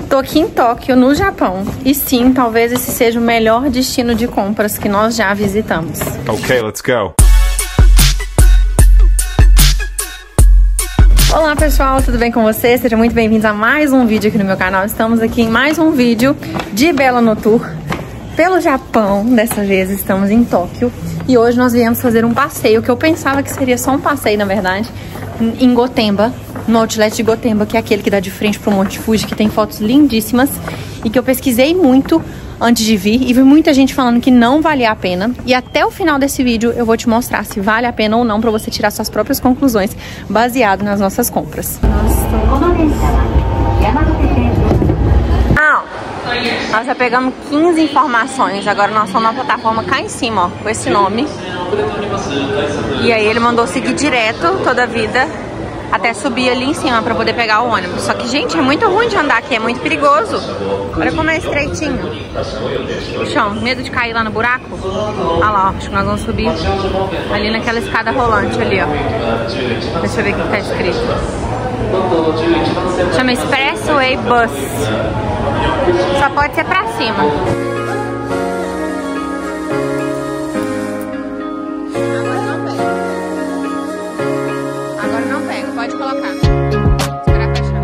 Tô aqui em Tóquio, no Japão. E sim, talvez esse seja o melhor destino de compras que nós já visitamos. Ok, let's go. Olá pessoal, tudo bem com vocês? Sejam muito bem-vindos a mais um vídeo aqui no meu canal. Estamos aqui em mais um vídeo de Bela no Tour pelo Japão. Dessa vez estamos em Tóquio. E hoje nós viemos fazer um passeio, que eu pensava que seria só um passeio, na verdade, em Gotemba, no outlet de Gotemba, que é aquele que dá de frente pro Monte Fuji, que tem fotos lindíssimas e que eu pesquisei muito antes de vir e vi muita gente falando que não valia a pena. E até o final desse vídeo eu vou te mostrar se vale a pena ou não, pra você tirar suas próprias conclusões baseado nas nossas compras. Nós já pegamos 15 informações, agora nós estamos na plataforma cá em cima, ó, com esse nome. E aí ele mandou seguir direto toda a vida até subir ali em cima pra poder pegar o ônibus. Só que, gente, é muito ruim de andar aqui, é muito perigoso. Olha como é estreitinho o chão. Medo de cair lá no buraco? Ah lá, ó, acho que nós vamos subir ali naquela escada rolante ali, ó. Deixa eu ver o que tá escrito. Chama Expressway Bus. Só pode ser pra cima. Agora não pega, pode colocar. Esperar fechar.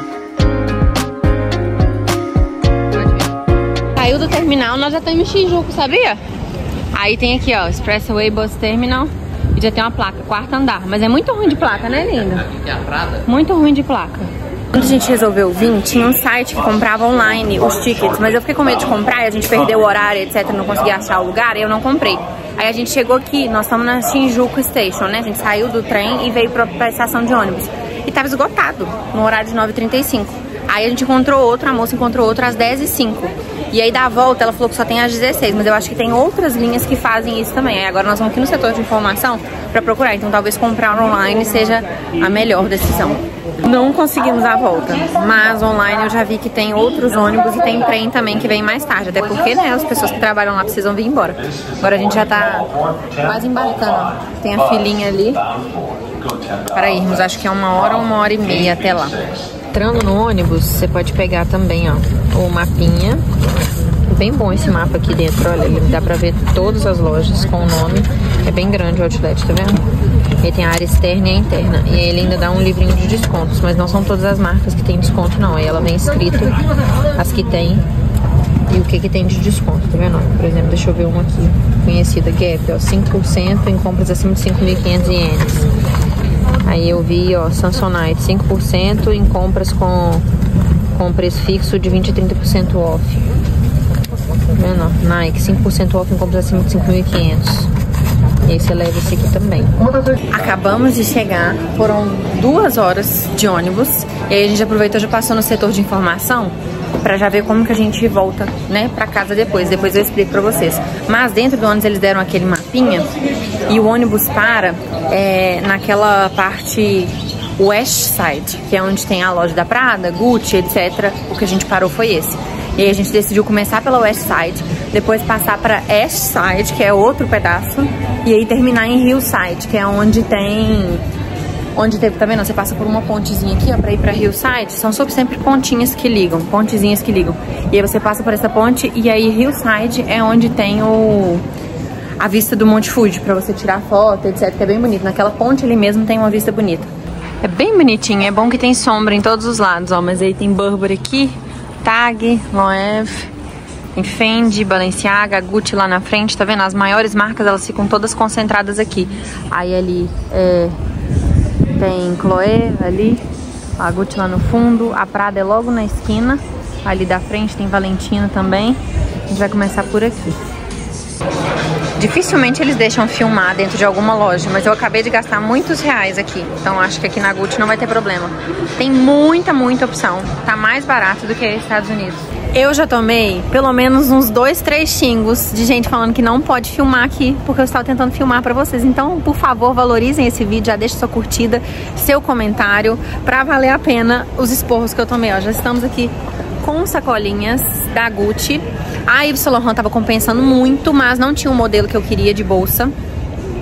Pode vir. Saiu do terminal, nós já estamos em Shinjuku, sabia? Aí tem aqui, ó, Expressway Bus Terminal. E já tem uma placa, 4º andar. Mas é muito ruim de placa, né, linda? Muito ruim de placa. Quando a gente resolveu vir, tinha um site que comprava online os tickets, mas eu fiquei com medo de comprar e a gente perdeu o horário, etc, não conseguia achar o lugar e eu não comprei. Aí a gente chegou aqui, nós estamos na Shinjuku Station, né? A gente saiu do trem e veio pra estação de ônibus. E tava esgotado, no horário de 9h35. Aí a gente encontrou outro, a moça encontrou outro às 10h05. E aí da volta ela falou que só tem às 16, mas eu acho que tem outras linhas que fazem isso também. Aí agora nós vamos aqui no setor de informação pra procurar, então talvez comprar online seja a melhor decisão. Não conseguimos a volta, mas online eu já vi que tem outros ônibus e tem trem também que vem mais tarde, até porque, né, as pessoas que trabalham lá precisam vir embora. Agora a gente já tá quase embarcando, ó. Tem a filinha ali para irmos, acho que é 1 hora ou 1h30 até lá. Entrando no ônibus, você pode pegar também, ó, o mapinha. Bem bom esse mapa aqui dentro, olha, dá pra ver todas as lojas com o nome. É bem grande o outlet, tá vendo? Ele tem a área externa e a interna. E ele ainda dá um livrinho de descontos, mas não são todas as marcas que tem desconto, não. Aí ela vem escrito as que tem e o que tem de desconto, tá vendo? Por exemplo, deixa eu ver uma aqui, conhecida, Gap, ó, 5% em compras acima de 5.500 ienes. Aí eu vi, ó, Samsonite, 5% em compras com preço fixo de 20 a 30% off. Tá vendo? Nike, 5% off em compras acima de 5.500. E aí você leva esse aqui também. Acabamos de chegar, foram 2 horas de ônibus. E aí a gente aproveitou e já passou no setor de informação pra já ver como que a gente volta, né, pra casa depois. Depois eu explico pra vocês. Mas dentro do ônibus eles deram aquele mapinha e o ônibus para naquela parte West Side, que é onde tem a loja da Prada, Gucci, etc. O que a gente parou foi esse. E aí a gente decidiu começar pela West Side, depois passar para East Side, que é outro pedaço, e aí terminar em Hillside, que é onde tem... tá vendo? Você passa por uma pontezinha aqui, ó, pra ir pra Hillside. São sempre pontinhas que ligam, pontezinhas que ligam. E aí você passa por essa ponte e aí Hillside é onde tem a vista do Monte Fuji, pra você tirar foto, etc, que é bem bonito. Naquela ponte ali mesmo tem uma vista bonita. É bem bonitinho, é bom que tem sombra em todos os lados, ó, mas aí tem Burberry aqui, Tag, Loewe, tem Fendi, Balenciaga, Gucci lá na frente, tá vendo? As maiores marcas, elas ficam todas concentradas aqui. Aí ali tem Chloé ali, a Gucci lá no fundo, a Prada é logo na esquina, ali da frente tem Valentino também. A gente vai começar por aqui. Dificilmente eles deixam filmar dentro de alguma loja, mas eu acabei de gastar muitos reais aqui, então acho que aqui na Gucci não vai ter problema. Tem muita opção, tá mais barato do que nos Estados Unidos. Eu já tomei pelo menos uns 2, 3 xingos de gente falando que não pode filmar aqui, porque eu estava tentando filmar pra vocês. Então, por favor, valorizem esse vídeo, já deixem sua curtida, seu comentário, pra valer a pena os esporros que eu tomei. Ó, já estamos aqui com sacolinhas da Gucci. A Yves Saint Laurent tava compensando muito, mas não tinha o modelo que eu queria de bolsa.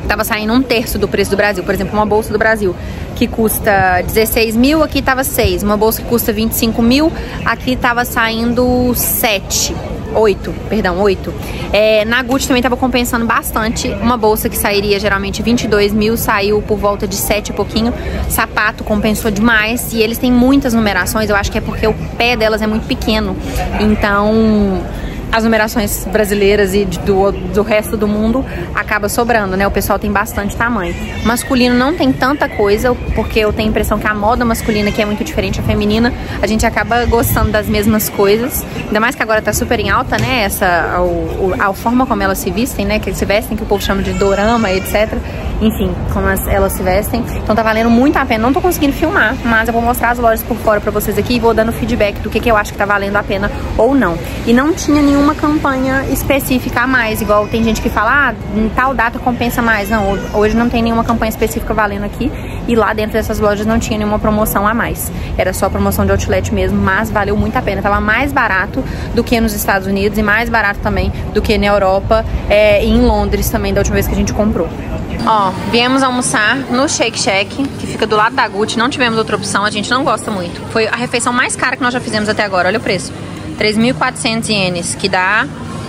tava saindo 1/3 do preço do Brasil. Por exemplo, uma bolsa do Brasil que custa 16 mil, aqui tava 6. Uma bolsa que custa 25 mil, aqui tava saindo 8. Na Gucci também tava compensando bastante. Uma bolsa que sairia geralmente 22 mil, saiu por volta de 7 e pouquinho. Sapato compensou demais. E eles têm muitas numerações, eu acho que é porque o pé delas é muito pequeno. Então as numerações brasileiras e do resto do mundo acaba sobrando, né? O pessoal tem bastante tamanho. Masculino não tem tanta coisa, porque eu tenho a impressão que a moda masculina, que é muito diferente da feminina, a gente acaba gostando das mesmas coisas. Ainda mais que agora tá super em alta, né? A forma como elas se vestem, né? Que se vestem, que o povo chama de dorama, etc. Enfim, como elas se vestem. Então tá valendo muito a pena. Não tô conseguindo filmar, mas eu vou mostrar as lojas por fora pra vocês aqui e vou dando feedback do que eu acho que tá valendo a pena ou não. E não tinha nenhuma campanha específica a mais, igual tem gente que fala, em tal data compensa mais. Não, hoje não tem nenhuma campanha específica valendo aqui. E lá dentro dessas lojas não tinha nenhuma promoção a mais. Era só promoção de outlet mesmo, mas valeu muito a pena. Tava mais barato do que nos Estados Unidos e mais barato também do que na Europa e em Londres também, da última vez que a gente comprou. Ó, viemos almoçar no Shake Shack, que fica do lado da Gucci. Não tivemos outra opção, a gente não gosta muito. Foi a refeição mais cara que nós já fizemos até agora, olha o preço. 3.400 ienes, que dá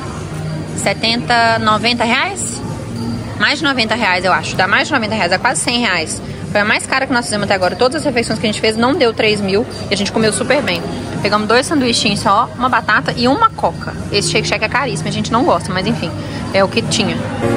90 reais? Mais de 90 reais, eu acho. Dá mais de 90 reais, dá quase 100 reais. Foi a mais cara que nós fizemos até agora. Todas as refeições que a gente fez não deu 3 mil e a gente comeu super bem. Pegamos 2 sanduichinhos só, uma batata e uma coca. Esse Shake Shack é caríssimo, a gente não gosta, mas enfim, é o que tinha.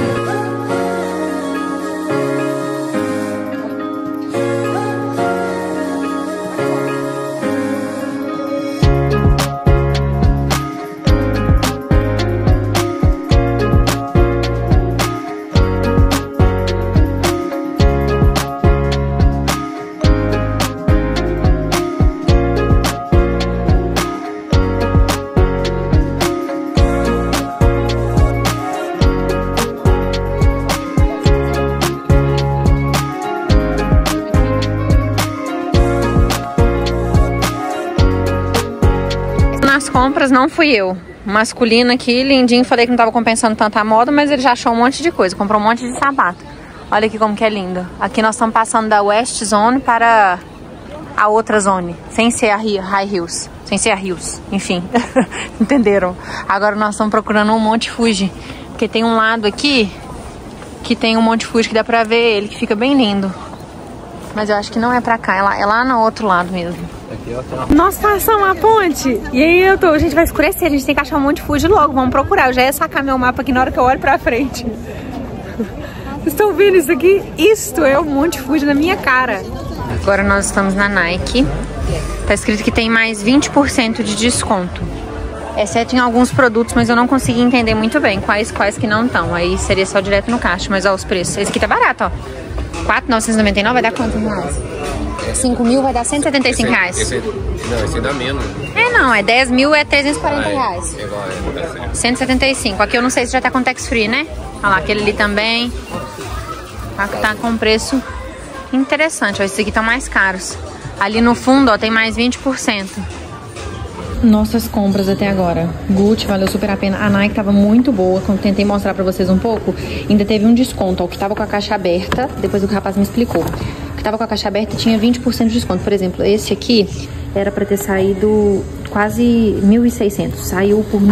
Nas compras não fui eu. Masculino aqui, lindinho, falei que não tava compensando tanto a moda, mas ele já achou um monte de coisa, comprou um monte de sapato. Olha aqui como que é lindo. Aqui nós estamos passando da West Zone para a outra zone, sem ser a High Heels, sem ser a Heels, enfim. Entenderam? Agora nós estamos procurando um Monte Fuji, porque tem um lado aqui que tem um Monte Fuji que dá pra ver ele, que fica bem lindo. Mas eu acho que não é pra cá, é lá no outro lado mesmo. Nós passamos a ponte e aí a gente vai escurecer, a gente tem que achar um Monte Fuji logo, vamos procurar. Eu já ia sacar meu mapa aqui na hora que eu olho pra frente. Vocês estão vendo isso aqui? Isto é o Monte Fuji na minha cara. Agora nós estamos na Nike. Tá escrito que tem mais 20% de desconto. Exceto em alguns produtos, mas eu não consegui entender muito bem quais que não estão. Aí seria só direto no caixa, mas ó os preços. Esse aqui tá barato, ó. 4.999 vai dar quanto reais? 5 mil vai dar 175 reais. Esse dá menos. Não, é 10 mil, é 340 reais. 175. Aqui eu não sei se já tá com tax free, né? Olha lá, aquele ali também. Tá com preço interessante. Ó, esses aqui estão mais caros. Ali no fundo, ó, tem mais 20%. Nossas compras até agora. Gucci valeu super a pena. A Nike tava muito boa. Quando tentei mostrar pra vocês um pouco, ainda teve um desconto. Ó, o que tava com a caixa aberta, depois o rapaz me explicou. O que tava com a caixa aberta tinha 20% de desconto. Por exemplo, esse aqui era pra ter saído quase 1.600. Saiu por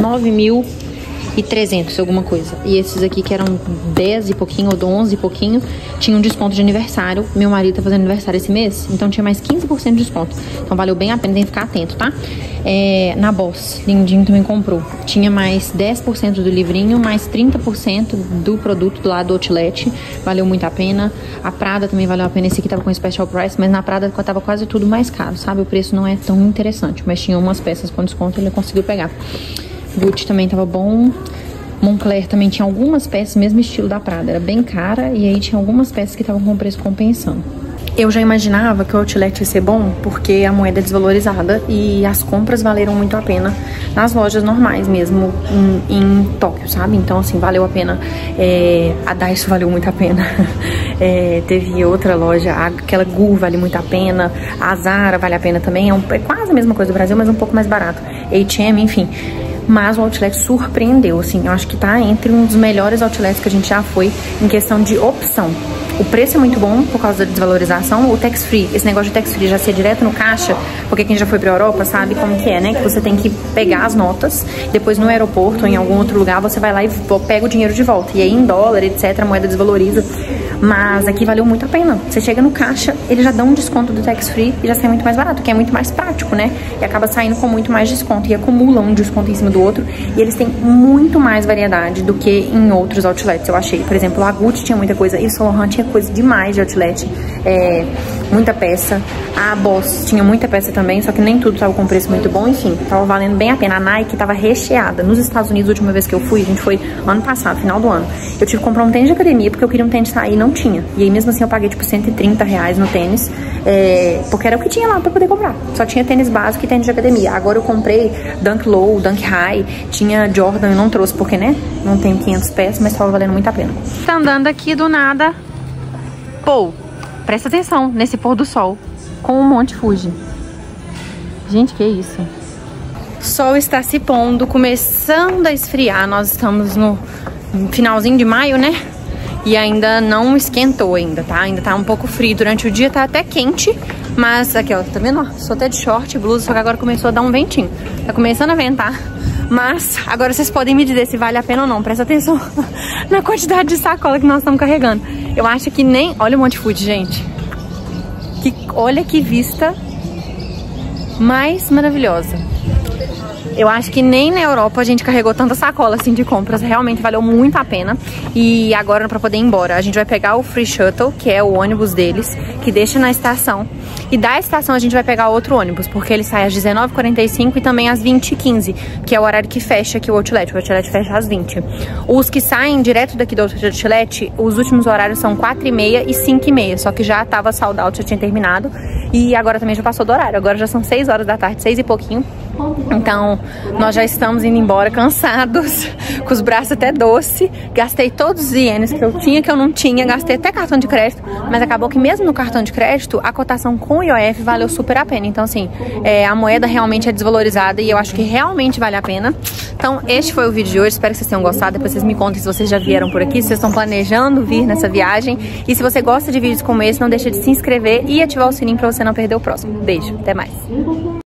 9.300, alguma coisa. E esses aqui que eram 10 e pouquinho, ou 11 e pouquinho, tinha um desconto de aniversário. Meu marido tá fazendo aniversário esse mês, então tinha mais 15% de desconto. Então valeu bem a pena, tem que ficar atento, tá? Na Boss, lindinho também comprou. Tinha mais 10% do livrinho, mais 30% do produto lá do Outlet. Valeu muito a pena. A Prada também valeu a pena. Esse aqui tava com special price, mas na Prada tava quase tudo mais caro, sabe? O preço não é tão interessante, mas tinha umas peças com desconto e ele conseguiu pegar. Gucci também tava bom. Moncler também tinha algumas peças, mesmo estilo da Prada. Era bem cara e aí tinha algumas peças que estavam com preço compensando. Eu já imaginava que o Outlet ia ser bom porque a moeda é desvalorizada e as compras valeram muito a pena nas lojas normais mesmo em Tóquio, sabe? Então assim, valeu a pena. A Daiso valeu muito a pena. Teve outra loja, aquela Gu vale muito a pena. A Zara vale a pena também. É quase a mesma coisa do Brasil, mas um pouco mais barato. H&M, enfim. mas o outlet surpreendeu, assim, eu acho que tá entre um dos melhores outlets que a gente já foi em questão de opção. O preço é muito bom por causa da desvalorização. O tax-free, esse negócio de tax-free já ser direto no caixa, porque quem já foi pra Europa sabe como que é, né? Que você tem que pegar as notas, depois no aeroporto ou em algum outro lugar, você vai lá e pega o dinheiro de volta. E aí em dólar, etc, a moeda desvaloriza. Mas aqui valeu muito a pena. Você chega no caixa, eles já dão um desconto do tax-free e já sai muito mais barato, que é muito mais prático, né? E acaba saindo com muito mais desconto e acumulam um desconto em cima do outro. E eles têm muito mais variedade do que em outros outlets, eu achei. Por exemplo, a Gucci tinha muita coisa, e o Saint Laurent tinha coisa demais de outlet. Muita peça. A Boss tinha muita peça também, só que nem tudo tava com preço muito bom. Enfim, tava valendo bem a pena. A Nike tava recheada. Nos Estados Unidos, a última vez que eu fui, a gente foi ano passado, final do ano. Eu tive que comprar um tênis de academia, porque eu queria um tênis de sair e não tinha. E aí mesmo assim eu paguei tipo R$130 no tênis, porque era o que tinha lá pra poder comprar. Só tinha tênis básico e tênis de academia. Agora eu comprei Dunk Low, Dunk High, tinha Jordan, eu não trouxe porque, né, não tenho 500 pés, mas tava valendo muito a pena. Tá andando aqui do nada, pô, presta atenção nesse pôr do sol com o Monte Fuji. Gente, que isso? O sol está se pondo, começando a esfriar. Nós estamos no finalzinho de maio, né? E ainda não esquentou ainda, tá? Ainda tá um pouco frio. Durante o dia tá até quente, mas aqui, ó, tá vendo? Sou até de short, blusa, só que agora começou a dar um ventinho. Tá começando a ventar. Mas agora vocês podem me dizer se vale a pena ou não. Presta atenção na quantidade de sacola que nós estamos carregando. Eu acho que nem... Olha o Monte Fuji, gente. Olha que vista mais maravilhosa. Eu acho que nem na Europa a gente carregou tanta sacola assim de compras. Realmente valeu muito a pena. E agora, pra poder ir embora, a gente vai pegar o Free Shuttle, que é o ônibus deles, que deixa na estação. E da estação a gente vai pegar outro ônibus, porque ele sai às 19h45 e também às 20h15, que é o horário que fecha aqui o outlet. O outlet fecha às 20h. Os que saem direto daqui do outlet, os últimos horários são 4h30 e 5h30. Só que já tava sold out, já tinha terminado. E agora também já passou do horário. Agora já são 6 horas da tarde, 6 e pouquinho. Então, nós já estamos indo embora cansados, com os braços até doce. Gastei todos os ienes que eu tinha, que eu não tinha. Gastei até cartão de crédito, mas acabou que mesmo no cartão de crédito, a cotação com o IOF valeu super a pena. Então, assim, a moeda realmente é desvalorizada e eu acho que realmente vale a pena. Então, este foi o vídeo de hoje. Espero que vocês tenham gostado. Depois vocês me contem se vocês já vieram por aqui, se vocês estão planejando vir nessa viagem. E se você gosta de vídeos como esse, não deixa de se inscrever e ativar o sininho pra você não perder o próximo. Beijo, até mais.